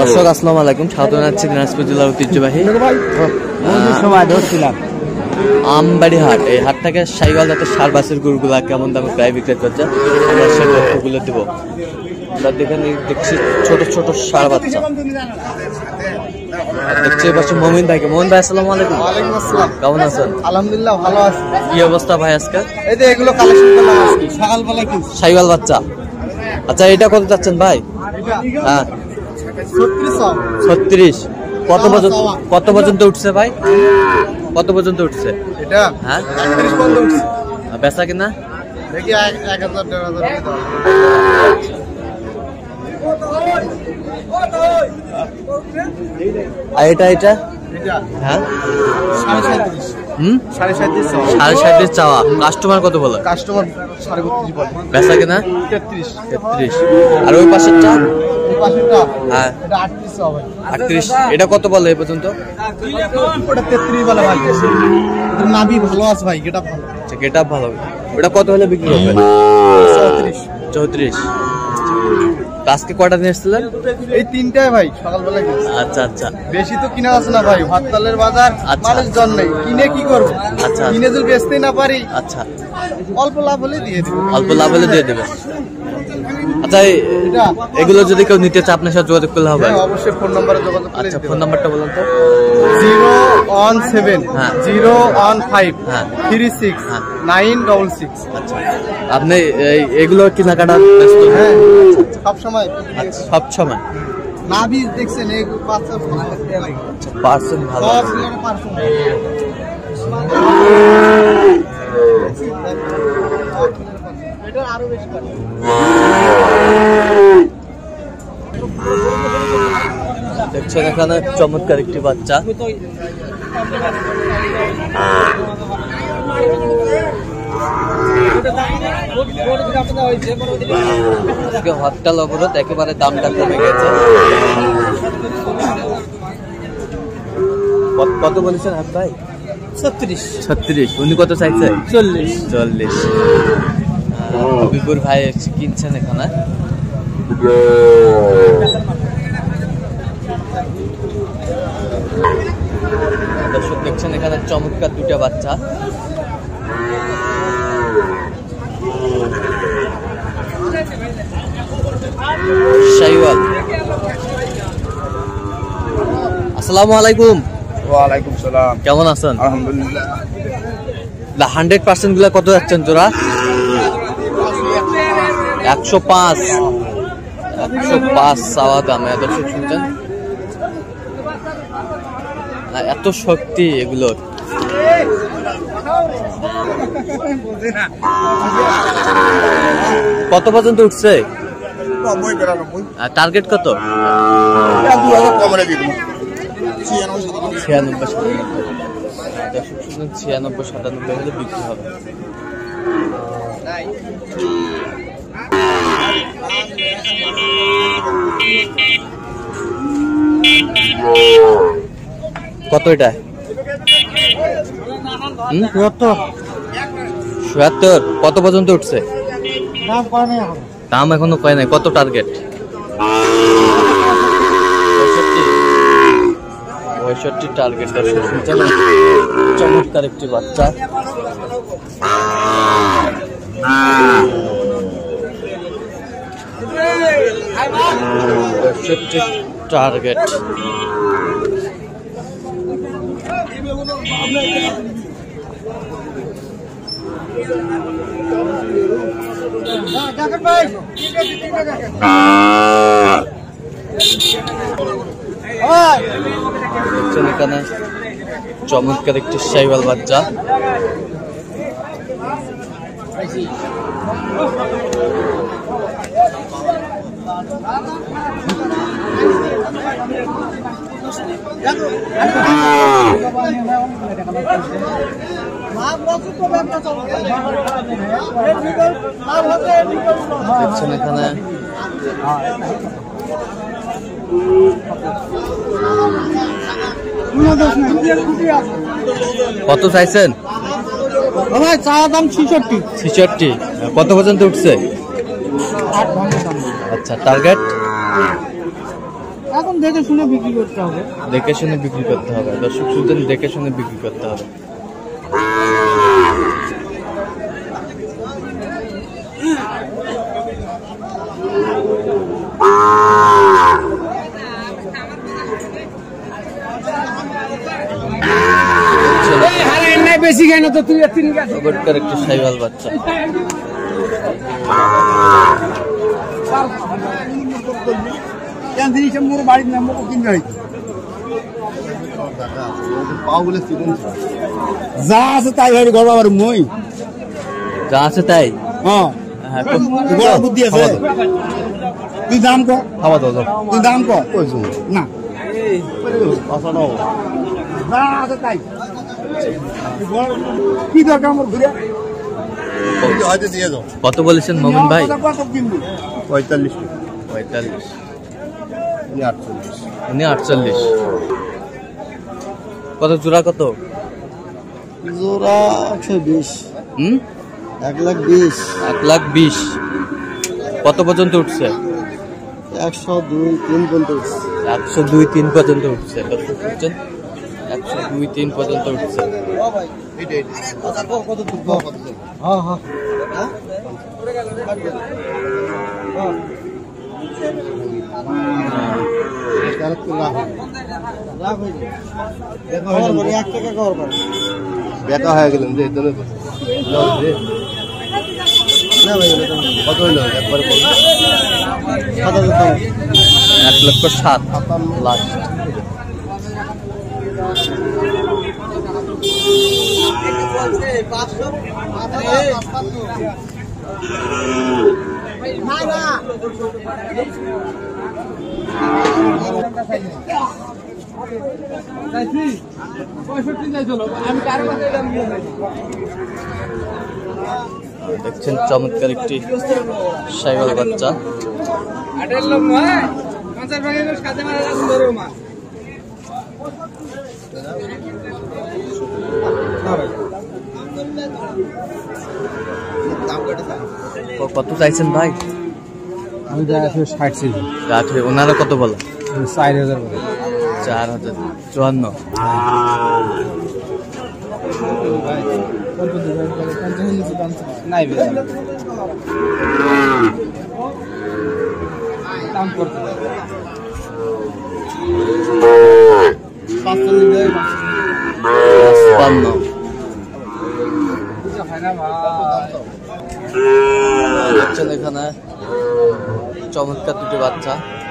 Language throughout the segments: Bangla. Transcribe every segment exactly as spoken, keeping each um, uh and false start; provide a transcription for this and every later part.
দর্শক আসসালামু আলাইকুম, স্বাগত জানাচ্ছি দিনাজপুর জেলার ঐতিহ্যবাহী আমবাড়ি হাট। এই হাট থেকে সাইওয়াল জাতের সার বাছুর গরুগুলা কেমন দামে প্রায় বিক্রি করছে আমরা সেই তথ্যগুলো দেবো। আমরা দেখে দেখছি ছোট ছোট সার বাচ্চা দেখছি। এবার মমিন ভাইকে। মমিন ভাই আসসালামু আলাইকুম। ওয়ালাইকুম আসসালাম। কেমন আছেন? আলহামদুলিল্লাহ ভালো আছি। কি অবস্থা ভাই আজকে? এই যে এগুলো কালেকশন করলাম আজকে সকালবেলা কি সাইওয়াল বাচ্চা। আচ্ছা এটা কত যাচ্ছেন ভাই? হ্যাঁ ছত্রিশ। কত পর্যন্ত কত পর্যন্ত উঠছে ভাই? কত পর্যন্ত উঠছে এটা? হ্যাঁ একত্রিশ পর্যন্ত উঠছে। বেচা কিনা দেখি এক হাজার দেড় হাজার আর এটা এটা এটা হ্যাঁ সাড়ে সাঁত্রিশ। হুম সাড়ে সাঁত্রিশ সাড়ে সাঁত্রিশ চাওয়া। কাস্টমার কত বলে? কাস্টমার সাড়ে বত্রিশ বলে। বেচা কিনা তেত্রিশ। তেত্রিশ। আর ওই পাশেরটা? এই পাশেরটা হ্যাঁ এটা আটত্রিশ হবে। আটত্রিশ। এটা কত বলে এই পর্যন্ত? ওটা তেত্রিশ বলে ভাই। এটা নাভি ভালো আছে ভাই, এটা ভালো। আচ্ছা গেট আপ ভালো। ওটা কত হলে বিক্রি করবে? চৌত্রিশ। চৌত্রিশ। আজকে কয়টা দিন এসেছিলেন? এই তিনটায় ভাই সকালবেলা গেছে। আচ্ছা আচ্ছা। বেশি তো কিনা আছে না ভাই, হরতালের বাজার, আচ্ছা। মানুষ জন নেই, কিনে কি করবো? আচ্ছা। কিনে যদি বেচতেই না পারি, আচ্ছা অল্প লাভ হলে দিয়ে দেবো। অল্প লাভ হলে দিয়ে দেবে। আচ্ছা এই- এটা এগুলো যদি কেউ নিতে চায় আপনার সাথে যোগাযোগ করলে হবে? হ্যাঁ, অবশ্যই ফোন নম্বরে যোগাযোগ করে আচ্ছা ফোন নাম্বারটা বলুন তো। জিরো ওয়ান সেভেন হ্যাঁ। জিরো ওয়ান ফাইভ হ্যাঁ। থ্রি সিক্স হ্যাঁ। Nine double six. আচ্ছা আপনি এই- এগুলো কেনাকাটা ব্যস্ত? হ্যাঁ, সব সময় আচ্ছা সব সময়। নাভি দেখছেন এই বাচ্চা পার্সেন্ট ভালো সব আছে। পার্সেন্ট। এটা আরো বেশি পারে। দেখছেন এখানে চমৎকার একটি বাচ্চা। আজকে হরতাল অবরোধ, একেবারে দামটা কমে গেছে। কত- কত বলেছেন হাত ভাই? ছত্রিশ। ছত্রিশ। উনি কত চাইছে? চল্লিশ। চল্লিশ। বিপুর ভাই কিনছেন এখানে। দর্শক দেখছেন এখানে চমৎকার দুটা বাচ্চা। শাইওয়াল। আসসালামু আলাইকুম। ওয়ালাইকুম সালাম। কেমন আছেন? আলহামদুলিল্লাহ। হান্ড্রেড পার্সেন্ট গুলা কত যাচ্ছেন জোড়া? একশো পাঁচ। একশো পাঁচ চাওয়া দামে। দর্শক শুনছেন এত শক্তি এগুলোর। কত পর্যন্ত উঠছে? টার্গেট কত? ছিয়ানব্বই সাতানব্বই। দর্শক শুনছেন ছিয়ানব্বই সাতানব্বই হলে বিক্রি হবে। কত এটা? চুয়াত্তর। কত পর্যন্ত উঠছে? দাম এখনো কয় নাই। কত টার্গেট? পঁয়ষট্টি টার্গেট। চমৎকার একটি বাচ্চা। পঁয়ষট্টি টার্গেট। এখানে চমৎকার একটি শাইওয়াল বাচ্চা। দেখছেন এখানে কত চাইছেন? চাওয়া দাম ছিষট্টি। ছিষট্টি। কত পর্যন্ত উঠছে? আচ্ছা টার্গেট এখন দেখে শুনে বিক্রি করতে হবে। দেখে শুনে বিক্রি করতে হবে দর্শক, শুনছেন, দেখে শুনে বিক্রি করতে হবে। বেশি খাই না তো তুই তিন চমৎকার একটা শাইওয়াল বাচ্চা। যা আছে তাই ভাই গর্ব আবার মই যা আছে তাই। হ্যাঁ হ্যাঁ, বড় বুদ্ধি আছে। তুই দাম কর, খাওয়া দাওয়া তুই দাম কর না, যা আছে তাই। কি দরকার আমার ঘুরে কত বলেছেন মোমিন ভাই? কত কিনবি? পঁয়তাল্লিশ পঁয়তাল্লিশ, আটচল্লিশ উনি আটচল্লিশ। কত জোড়া? কত জোড়া একশো বিশ। হুম, এক লাখ বিশ। এক লাখ বিশ। কত পর্যন্ত উঠছে? একশো দুই তিন পর্যন্ত। একশো দুই তিন পর্যন্ত উঠছে। কত উঠছেন? একশো দুই তিন পর্যন্ত উঠছে। হ্যাঁ হ্যাঁ বেকা হয়ে গেলেন যে কত হইল একবার এক লক্ষ সাত লাস্ট। দেখছেন চমৎকার একটি শাইওয়াল বাচ্চা। কত চাইছেন ভাই? আমি যাই ষাট ছিল। রাত্রে ওনারা কত বলে? চার হাজার করে। চার হাজার চুয়ান্ন। নাই দাম করতে পাঁচপান্ন। দেখছেন এখানে চমৎকার দুটি বাচ্চা।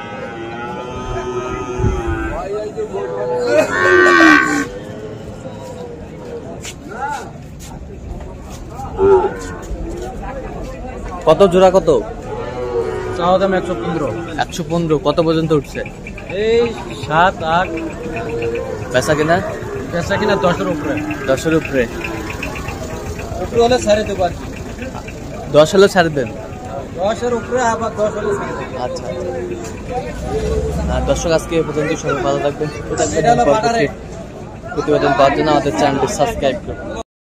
কত জোড়া? কত চাওয়া দাম? একশো পনেরো। একশো পনেরো। কত পর্যন্ত উঠছে? এই সাত আট। বেচা কিনা? পেশা কিনা দশের উপরে। দশের উপরে। উপরে হলে ছাড়ে দেবো আর কি। দশ হলে ছাড় দেন? দশের উপরে আবার দশ হলে ছাড়ে দেবো। আচ্ছা আচ্ছা। দর্শক আজকে এ পর্যন্ত, সবাই ভালো থাকবেন। এটা হলো বাটারে। প্রতিবেদন পাওয়ার জন্য আমাদের চ্যানেলটি সাবস্ক্রাইব করুন।